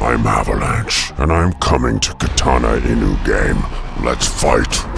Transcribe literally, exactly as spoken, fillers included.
I'm Avalanche, and I'm coming to Katana Inu Game. Let's fight!